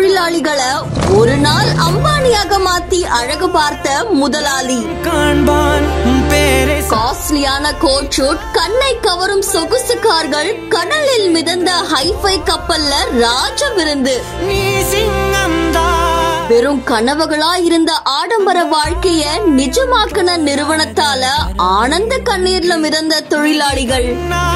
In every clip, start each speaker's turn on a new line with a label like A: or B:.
A: தொழிலாளிகளை ஒரு நாள் அம்பானியாக மாத்தி அழகு பார்த்த முதலாளி. காஸ்ட்லியான கோட் ஷூட், கண்ணை கவரும் சொகுசு கார்கள், கடலில் மிதந்த ஹைஃபை கப்பல்ல ராஜ விருந்து. வெறும் கனவுகளா இருந்த ஆடம்பர வாழ்க்கைய நிஜமாக்கின நிறுவனத்தால ஆனந்த கண்ணீர்ல மிதந்த தொழிலாளிகள்.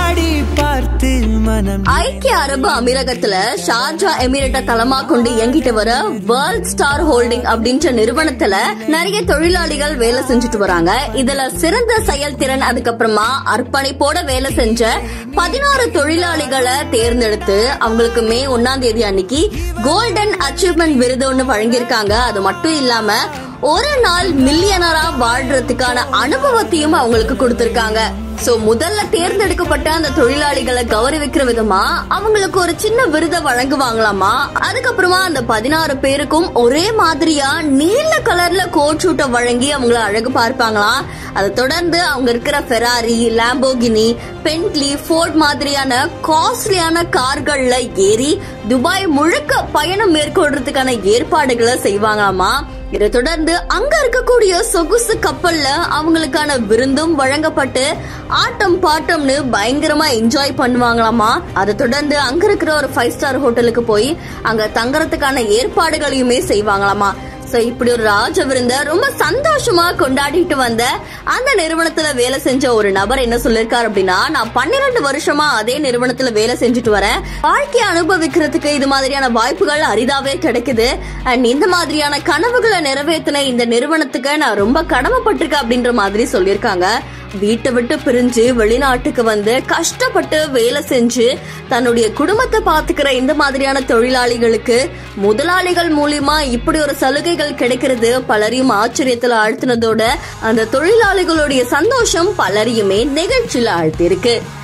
A: ஐக்கிய அரபு அமீரகத்துல ஷார்ஜா எமிரேட்டை தளமா கொண்டு இயங்கிட்டு வர வேர்ல்ட் ஸ்டார் ஹோல்டிங் அப்படின்ற நிறுவனத்துல நிறைய தொழிலாளிகள் வேலை செஞ்சுட்டு வராங்க. இதுல சிறந்த செயல்திறன், அதுக்கப்புறமா அர்ப்பணிப்போட வேலை செஞ்ச 16 தொழிலாளிகளை தேர்ந்தெடுத்து அவங்களுக்கு மே 1ஆம் தேதி அன்னைக்கு கோல்டன் அச்சீவ்மெண்ட் விருது ஒண்ணு வழங்கியிருக்காங்க. அது மட்டும் இல்லாம ஒரு நாள் மில்லியனரா வாழ்றதுக்கான அனுபவத்தையும் அவங்களுக்கு கொடுத்திருக்காங்க. சோ முதல்ல தேர்ந்தெடுக்கப்பட்ட அந்த தொழிலாளிகளை கௌரவிக்கிற விதமா அவங்களுக்கு ஒரு சின்ன விருதை வழங்குவாங்களாமா. அதுக்கப்புறமா அந்த 16 பேருக்கும் ஒரே மாதிரியா நீல கலர்ல கோட் ஷூட்டை வழங்கி அவங்கள அழகு பார்ப்பாங்களாம். அதை தொடர்ந்து அவங்க இருக்கிற ஃபெராரி, லாம்போகினி, பென்ட்லி, ஃபோர்ட் மாதிரியான காஸ்ட்லியான கார்கள்ல ஏறி துபாய் முழுக்க பயணம் மேற்கொள்றதுக்கான ஏற்பாடுகளை செய்வாங்களாமா. இதை தொடர்ந்து அங்க இருக்கக்கூடிய சொகுசு கப்பல்ல அவங்களுக்கான விருந்தும் வழங்கப்பட்டு ஆட்டம் பாட்டம்னு பயங்கரமா என்ஜாய் பண்ணுவாங்களாமா. அதை தொடர்ந்து அங்க இருக்கிற ஒரு 5 ஸ்டார் ஹோட்டலுக்கு போய் அங்க தங்கறதுக்கான ஏற்பாடுகளையுமே செய்வாங்களாமா. சோ இப்படி ஒரு ராஜ விருந்த ரொம்ப சந்தோஷமா கொண்டாடிட்டு வந்த அந்த நிறுவனத்துல வேலை செஞ்ச ஒரு நபர் என்ன சொல்லிருக்காரு அப்படின்னா, நான் 12 வருஷமா அதே நிறுவனத்துல வேலை செஞ்சுட்டு வரேன். வாழ்க்கையை அனுபவிக்கிறதுக்கு இது மாதிரியான வாய்ப்புகள் அரிதாவே கிடைக்குது. அண்ட் இந்த மாதிரியான கனவுகளை நிறைவேற்றின இந்த நிறுவனத்துக்கு நான் ரொம்ப கடமைப்பட்டிருக்கேன் அப்படின்ற மாதிரி சொல்லியிருக்காங்க. வீட்டை விட்டு பிரிஞ்சு வெளிநாட்டுக்கு வந்து கஷ்டப்பட்டு வேலை செஞ்சு தன்னுடைய குடும்பத்தை பாத்துக்கிற இந்த மாதிரியான தொழிலாளிகளுக்கு முதலாளிகள் மூலியமா இப்படி ஒரு சலுகைகள் கிடைக்கிறது பலரையும் ஆச்சரியத்துல ஆழ்த்தினதோட அந்த தொழிலாளிகளுடைய சந்தோஷம் பலரையுமே நெகிழ்ச்சியில ஆழ்த்திருக்கு.